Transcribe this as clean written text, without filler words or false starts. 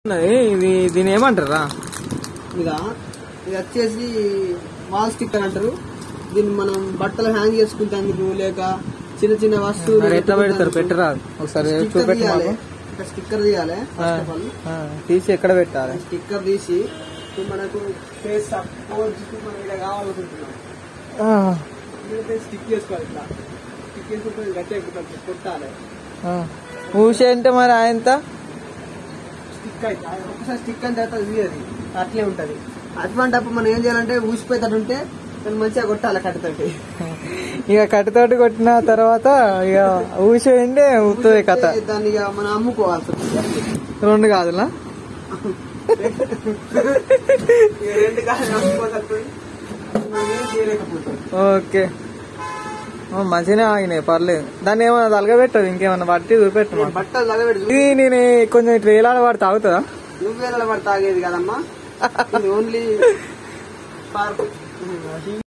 ఇది దీని ఏమంటారా? ఇది వచ్చేసి వాల్ స్టిక్కర్ అంటారు. దీన్ని మనం బట్టలు హ్యాంగ్ చేసుకుంటానికి లేక చిన్న చిన్న వస్తువులు ఎట్లా పెడతారు? పెట్టరా ఒకసారి చూపెట్టాలి. స్టిక్కర్ తీయాలి. తీసి ఎక్కడ పెట్టాలి? స్టిక్కర్ తీసి మనకు ఫేస్ మనం ఇలా కావాలనుకుంటున్నాం స్టిక్ చేసుకోవాలి. ఇట్లా స్టిక్ చేసుకుంటే గట్టిగా కొట్టాలి. ఊసే అంటే మరి ఆయనంత స్టిక్ అయితే ఒకసారి స్టిక్ అయిన తర్వాత అది అట్లే ఉంటది. అటువంటిప్పుడు మనం ఏం చేయాలంటే ఊసిపోయేటట్టు ఉంటే దాన్ని మంచిగా కొట్టాలి కట్టతోటి. ఇక కట్టతోటి కొట్టిన తర్వాత ఇక ఊసేయండి ఉత్తదే కథ. దాన్ని ఇక మనం అమ్ముకోవాల్సి రెండు కాదులా రెండు కాదు అమ్ముకోకపోతే చేయలేకపోతాం. ఓకే మంచిగానే ఆగినాయి, పర్లేదు. దాన్ని ఏమన్నా తలగబెట్టదు, ఇంకేమన్నా పట్టి చూపెట్టు. బట్టలు తలగబెట్టి ఇది నేను కొంచెం ఇట్లా వేలాడ పడి తాగుతుందా? నువ్వు వేలాడ పడి తాగేది కదమ్మా, ఓన్లీ